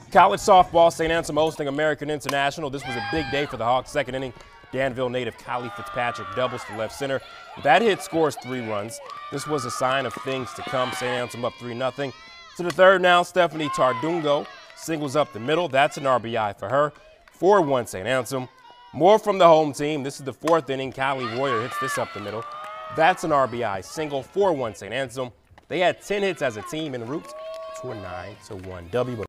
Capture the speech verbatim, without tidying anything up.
College softball, Saint Anselm hosting American International. This was a big day for the Hawks. Second inning, Danville native Kylie Fitzpatrick doubles to left center. That hit scores three runs. This was a sign of things to come. Saint Anselm up three nothing. To the third now, Stephanie Tardungo singles up the middle. That's an R B I for her. four one Saint Anselm. More from the home team. This is the fourth inning. Callie Royer hits this up the middle. That's an R B I single. four one Saint Anselm. They had ten hits as a team en route to a nine to one W.